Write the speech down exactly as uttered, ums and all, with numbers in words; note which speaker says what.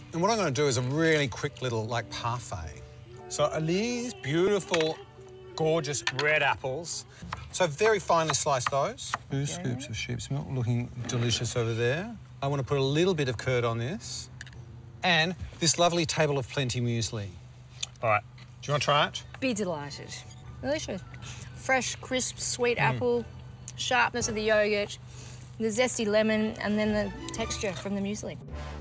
Speaker 1: And what I'm going to do is a really quick little, like, parfait. So are these beautiful, gorgeous red apples. So very finely slice those. Two
Speaker 2: Okay.
Speaker 1: scoops of sheep's milk, looking delicious over there. I want to put a little bit of curd on this. And this lovely table of plenty muesli. All right, do you want to try it?
Speaker 2: Be delighted. Delicious. Fresh, crisp, sweet mm. apple, sharpness of the yogurt, the zesty lemon, and then the texture from the muesli.